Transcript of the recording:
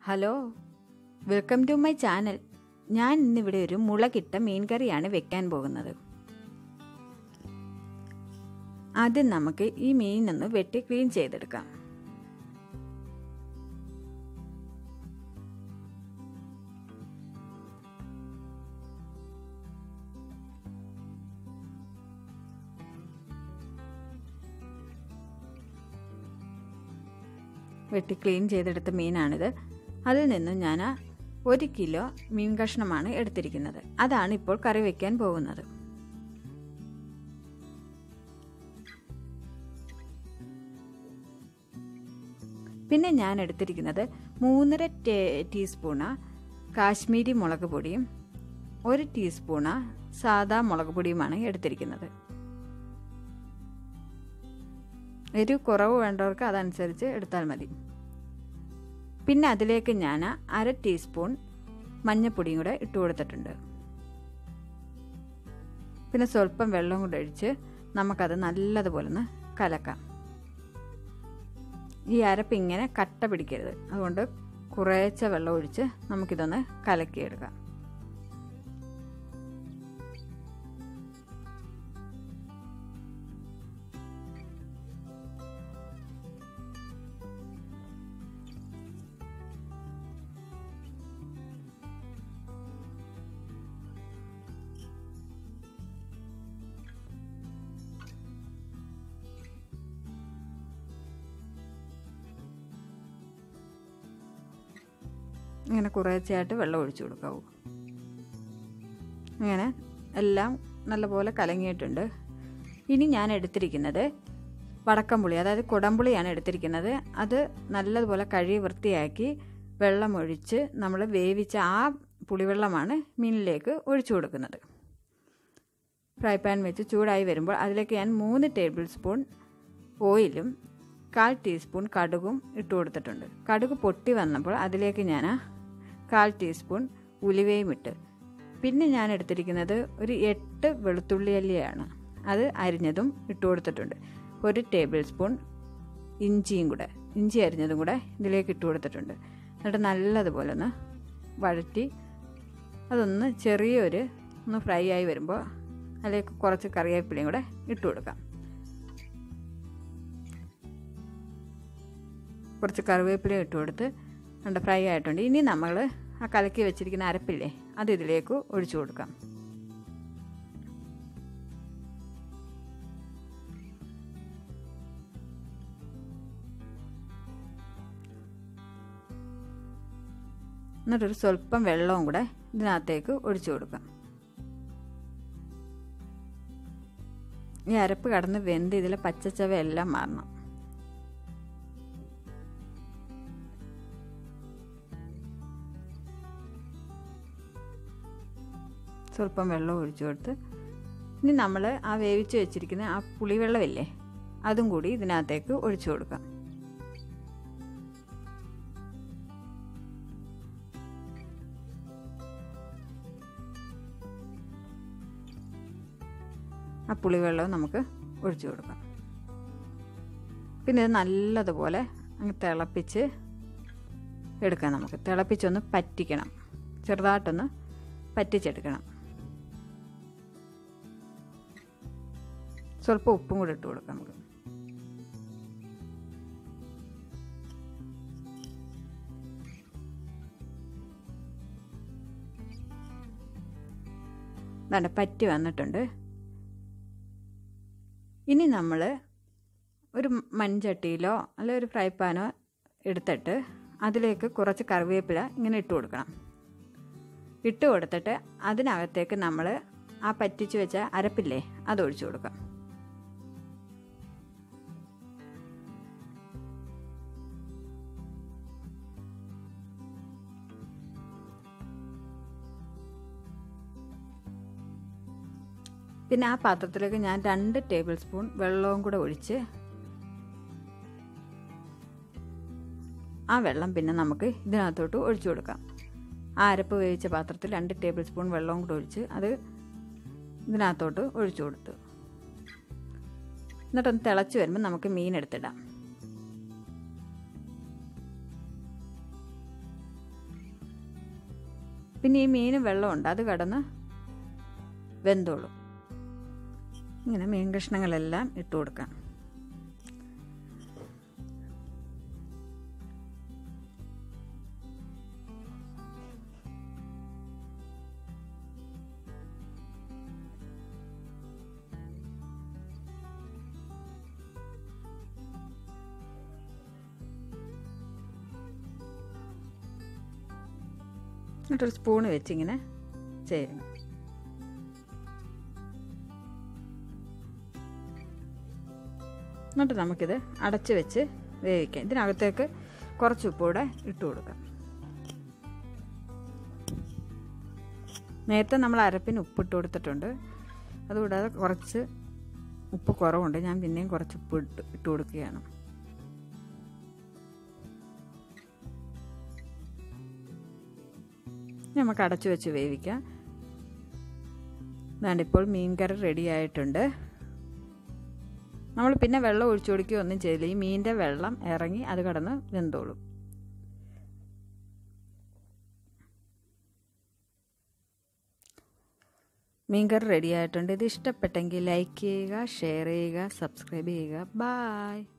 Hello, welcome to my channel. ഞാൻ ഇന്നിവിടെ ഒരു മുളകിട്ട മീൻ കറിയാണ് വെക്കാൻ പോകുന്നത്. ആദ്യം നമുക്ക് ഈ മീനൊന്ന് വെട്ടി ക്ലീൻ ചെയ്തെടുക്കാം. വെട്ടി ക്ലീൻ ചെയ്തെടുത്ത മീനാണിത്. അതിൽ നിന്നും ഞാൻ 1 കിലോ മീൻ കഷ്ണമാണ് എടുത്തിരിക്കുന്നത്. അതാണ് ഇപ്പോൾ കറി വയ്ക്കാൻ പോകുന്നത്. പിന്നെ ഞാൻ എടുത്തിരിക്കുന്നത് 3.5 ടീസ്പൂണ് കാശ്മീരി മുളക് പൊടിയും 1 ടീസ്പൂണ് സാദാ മുളക് പൊടിയുമാണ് എടുത്തിരിക്കുന്നത്. എരിവ് കുറവ് വേണ്ടവർക്ക് അതനുസരിച്ച് എടുത്താൽ മതി. പിന്നെ അതിലേക്ക് ഞാൻ 1/2 ടീസ്പൂൺ മഞ്ഞൾപ്പൊടിയും കൂടെ ഇട്ട് കൊടുത്തിട്ടുണ്ട്. പിന്നെ സ്വല്പം വെള്ളം കൂടെ ഒഴിച്ച് നമുക്കത് നല്ലതുപോലെ ഒന്ന് കലക്കാം. ഈ അരപ്പ് ഇങ്ങനെ കട്ട പിടിക്കരുത്, അതുകൊണ്ട് കുറേശ്ശെ വെള്ളം ഒഴിച്ച് നമുക്കിതൊന്ന് കലക്കിയെടുക്കാം. ഇങ്ങനെ കുറേശ്ശെയായിട്ട് വെള്ളം ഒഴിച്ചു കൊടുക്കാവൂ. അങ്ങനെ എല്ലാം നല്ലപോലെ കലങ്ങിയിട്ടുണ്ട്. ഇനി ഞാൻ എടുത്തിരിക്കുന്നത് വടക്കംപുളി, അതായത് കുടംപുളിയാണ് എടുത്തിരിക്കുന്നത്. അത് നല്ലതുപോലെ കഴുകി വൃത്തിയാക്കി വെള്ളമൊഴിച്ച് നമ്മൾ വേവിച്ച ആ പുളിവെള്ളമാണ് മീനിലേക്ക് ഒഴിച്ചു കൊടുക്കുന്നത്. ഫ്രൈ പാൻ വെച്ച് ചൂടായി വരുമ്പോൾ അതിലേക്ക് ഞാൻ 3 ടേബിൾ സ്പൂൺ ഓയിലും 1/4 ടീസ്പൂൺ കടുകും ഇട്ട് കൊടുത്തിട്ടുണ്ട്. കടുക് പൊട്ടി വന്നപ്പോൾ അതിലേക്ക് ഞാൻ 1/4 ടീസ്പൂൺ ഉലുവയും ഇട്ട്, പിന്നെ ഞാൻ എടുത്തിരിക്കുന്നത് ഒരു 8 വെളുത്തുള്ളി അല്ലിയാണ്. അത് അരിഞ്ഞതും ഇട്ട് കൊടുത്തിട്ടുണ്ട്. 1 ടേബിൾ സ്പൂൺ ഇഞ്ചി അരിഞ്ഞതും കൂടെ ഇതിലേക്ക് ഇട്ട് കൊടുത്തിട്ടുണ്ട്. എന്നിട്ട് നല്ലതുപോലെ ഒന്ന് വഴറ്റി അതൊന്ന് ഒന്ന് ഫ്രൈ ആയി വരുമ്പോൾ അതിലേക്ക് കുറച്ച് കറിവേപ്പിലയും കൂടെ ഇട്ട് കൊടുക്കാം. കുറച്ച് കറിവേപ്പില ഇട്ട് കൊടുത്ത് നല്ല ഫ്രൈ ആയിട്ടുണ്ട്. ഇനി നമ്മൾ ആ കലക്കി വെച്ചിരിക്കുന്ന അരപ്പില്ലേ, അത് ഇതിലേക്ക് ഒഴിച്ചു കൊടുക്കാം. എന്നിട്ടൊരു സ്വല്പം വെള്ളവും കൂടെ ഇതിനകത്തേക്ക് ഒഴിച്ചു കൊടുക്കാം. ഈ അരപ്പ് കടന്ന് വെന്ത് ഇതിലെ പച്ചച്ചവയെല്ലാം മാറണം. സ്വല്പം വെള്ളം ഒഴിച്ചു കൊടുത്ത് ഇനി നമ്മൾ ആ വേവിച്ച് വെച്ചിരിക്കുന്ന ആ പുളിവെള്ളമില്ലേ, അതും കൂടി ഇതിനകത്തേക്ക് ഒഴിച്ചു കൊടുക്കാം. ആ പുളിവെള്ളവും നമുക്ക് ഒഴിച്ചു കൊടുക്കാം. പിന്നെ ഇത് നല്ലതുപോലെ അങ്ങ് തിളപ്പിച്ച് എടുക്കാം. നമുക്ക് തിളപ്പിച്ചൊന്ന് പറ്റിക്കണം, ചെറുതായിട്ടൊന്ന് പറ്റിച്ചെടുക്കണം. സ്വല്പം ഉപ്പും കൂടി ഇട്ട് കൊടുക്കാം നമുക്ക്. അതാണ് പറ്റി വന്നിട്ടുണ്ട്. ഇനി നമ്മൾ ഒരു മൺചട്ടിയിലോ അല്ലെങ്കിൽ ഒരു ഫ്രൈ പാനോ എടുത്തിട്ട് അതിലേക്ക് കുറച്ച് കറിവേപ്പില ഇങ്ങനെ ഇട്ട് കൊടുക്കണം. ഇട്ട് കൊടുത്തിട്ട് അതിനകത്തേക്ക് നമ്മൾ ആ പറ്റിച്ച് വെച്ച അരപ്പില്ലേ, അത് ഒഴിച്ചു കൊടുക്കാം. പിന്നെ ആ പാത്രത്തിലേക്ക് ഞാൻ 2 ടേബിൾ സ്പൂൺ വെള്ളവും കൂടെ ഒഴിച്ച് ആ വെള്ളം പിന്നെ നമുക്ക് ഇതിനകത്തോട്ട് ഒഴിച്ചു കൊടുക്കാം. ആ അരപ്പ് വേവിച്ച പാത്രത്തിൽ 2 ടേബിൾ സ്പൂൺ വെള്ളവും കൂടെ ഒഴിച്ച് അത് ഇതിനകത്തോട്ട് ഒഴിച്ചു കൊടുത്തു. എന്നിട്ടൊന്ന് തിളച്ച് വരുമ്പോൾ നമുക്ക് മീൻ എടുത്തിടാം. പിന്നെ ഈ മീൻ വെള്ളമുണ്ട്, അത് കടന്ന് വെന്തോളും. ഇങ്ങനെ മീൻ കഷ്ണങ്ങളെല്ലാം ഇട്ട് കൊടുക്കാം. എന്നിട്ടൊരു സ്പൂണ് വെച്ചിങ്ങനെ ചെയ്യണം. എന്നിട്ട് നമുക്കിത് അടച്ച് വെച്ച് വേവിക്കാം. ഇതിനകത്തേക്ക് കുറച്ച് ഉപ്പൂടെ ഇട്ട് കൊടുക്കാം. നേരത്തെ നമ്മൾ അരപ്പിന് ഉപ്പിട്ട് കൊടുത്തിട്ടുണ്ട്. അതുകൂടാതെ കുറച്ച് ഉപ്പ് കുറവുണ്ട്, ഞാൻ പിന്നെയും കുറച്ച് ഉപ്പ് ഇട്ട് കൊടുക്കുകയാണ്. നമുക്ക് അടച്ചു വെച്ച് വേവിക്കാം. ഇപ്പോൾ മീൻ കറി റെഡി ആയിട്ടുണ്ട്. നമ്മൾ പിന്നെ വെള്ളം ഒഴിച്ചു കൊടുക്കുകയോ ഒന്നും ചെയ്തില്ല. ഈ മീനിൻ്റെ വെള്ളം ഇറങ്ങി അത് കടന്ന് വെന്തോളും. മീൻ കറി റെഡി ആയിട്ടുണ്ട്. ഇത് ഇഷ്ടപ്പെട്ടെങ്കിൽ ലൈക്ക് ചെയ്യുക, ഷെയർ ചെയ്യുക, സബ്സ്ക്രൈബ് ചെയ്യുക. ബായ്.